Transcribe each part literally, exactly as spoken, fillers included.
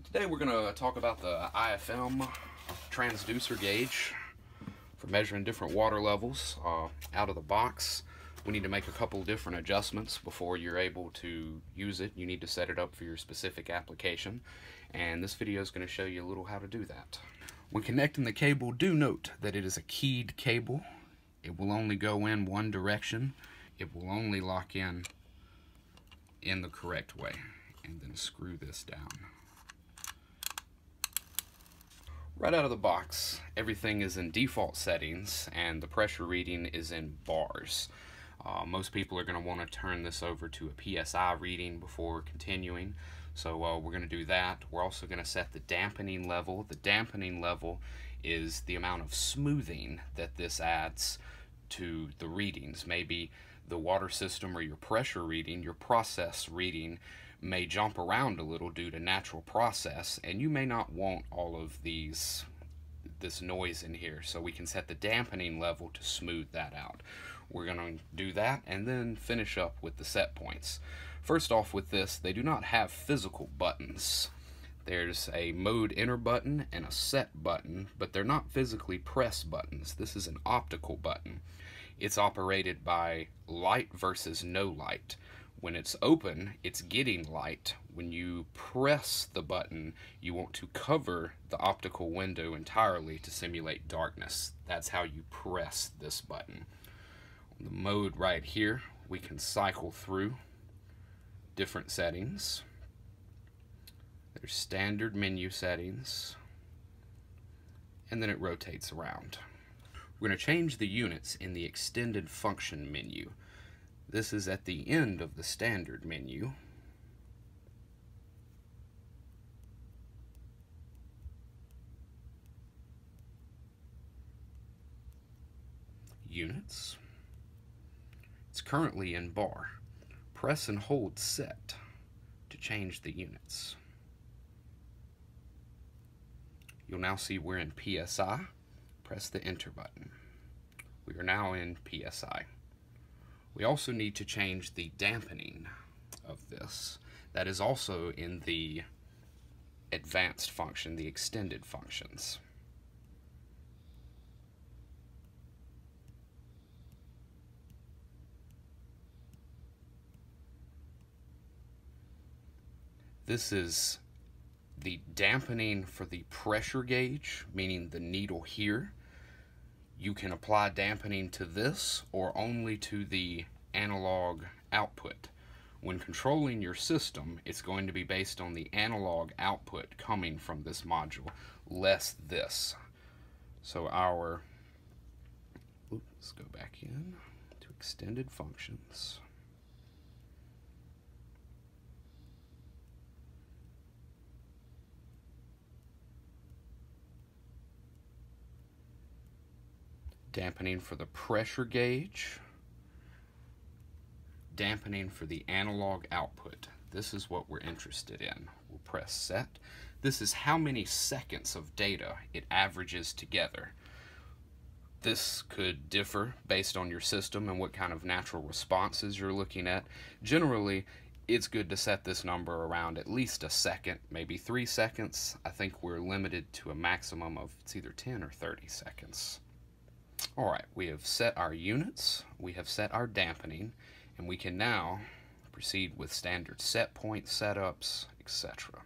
Today we're going to talk about the I F M Transducer Gauge for measuring different water levels uh, out of the box. We need to make a couple different adjustments before you're able to use it. You need to set it up for your specific application, and this video is going to show you a little how to do that. When connecting the cable, do note that it is a keyed cable. It will only go in one direction. It will only lock in in the correct way. And then screw this down. Right out of the box, everything is in default settings and the pressure reading is in bars. Uh, most people are going to want to turn this over to a P S I reading before continuing, so uh, we're going to do that. We're also going to set the dampening level. The dampening level is the amount of smoothing that this adds to the readings. Maybe the water system or your pressure reading, your process reading, may jump around a little due to natural process, and you may not want all of these this noise in here, so we can set the dampening level to smooth that out. We're going to do that and then finish up with the set points. First off, with this, they do not have physical buttons. There's a mode enter button and a set button, but they're not physically press buttons. This is an optical button. It's operated by light versus no light. When it's open, it's getting light. When you press the button, you want to cover the optical window entirely to simulate darkness. That's how you press this button. On the mode right here, we can cycle through different settings. There's standard menu settings, and then it rotates around. We're going to change the units in the extended function menu. This is at the end of the standard menu. Units. It's currently in bar. Press and hold set to change the units. You'll now see we're in P S I. Press the enter button. We are now in P S I. We also need to change the dampening of this. That is also in the advanced function, the extended functions. This is the dampening for the pressure gauge, meaning the needle here. You can apply dampening to this or only to the analog output. When controlling your system, it's going to be based on the analog output coming from this module, less this. So our, oops, let's go back in to extended functions. Dampening for the pressure gauge, dampening for the analog output. This is what we're interested in. We'll press set. This is how many seconds of data it averages together. This could differ based on your system and what kind of natural responses you're looking at. Generally, it's good to set this number around at least a second, maybe three seconds. I think we're limited to a maximum of it's either ten or thirty seconds. Alright, we have set our units, we have set our dampening, and we can now proceed with standard set point setups, et cetera.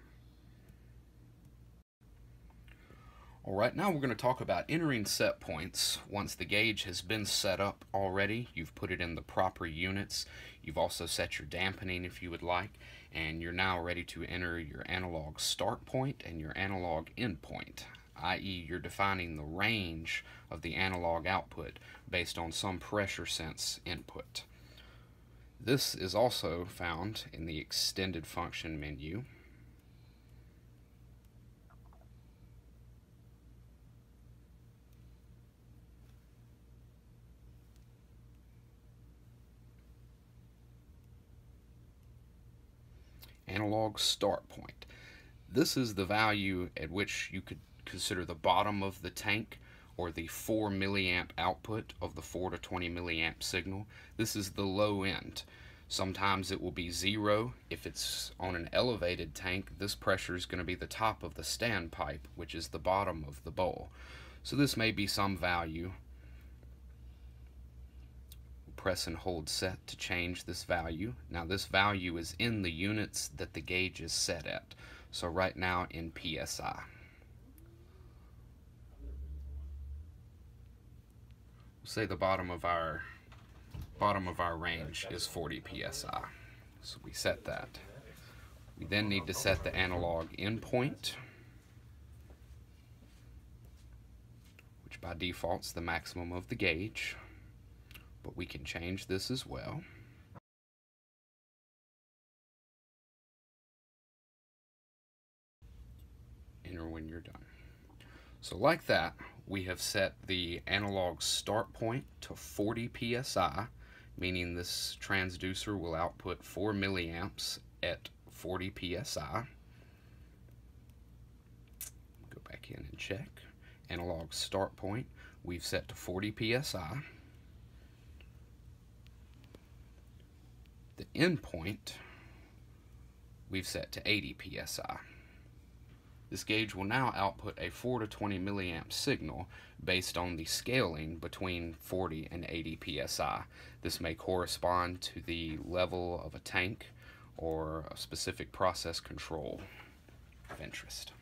Alright, now we're going to talk about entering set points. Once the gauge has been set up already, you've put it in the proper units, you've also set your dampening if you would like, and you're now ready to enter your analog start point and your analog end point. that is, you're defining the range of the analog output based on some pressure sense input. This is also found in the extended function menu. Analog start point. This is the value at which you could consider the bottom of the tank, or the four milliamp output of the four to twenty milliamp signal. This is the low end. Sometimes it will be zero. If it's on an elevated tank, this pressure is going to be the top of the standpipe, which is the bottom of the bowl. So this may be some value. Press and hold set to change this value. Now this value is in the units that the gauge is set at. So right now in P S I. We'll say the bottom of our bottom of our range is forty P S I. So we set that. We then need to set the analog endpoint, which by default is the maximum of the gauge, but we can change this as well. Enter when you're done. So like that, we have set the analog start point to forty P S I, meaning this transducer will output four milliamps at forty P S I. Go back in and check. Analog start point we've set to forty P S I. The endpoint we've set to eighty P S I. This gauge will now output a four to twenty milliamp signal based on the scaling between forty and eighty P S I. This may correspond to the level of a tank or a specific process control of interest.